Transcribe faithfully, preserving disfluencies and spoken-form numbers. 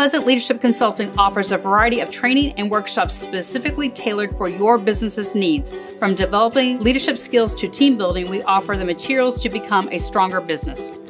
Pleasant Leadership Consulting offers a variety of training and workshops specifically tailored for your business's needs. From developing leadership skills to team building, we offer the materials to become a stronger business.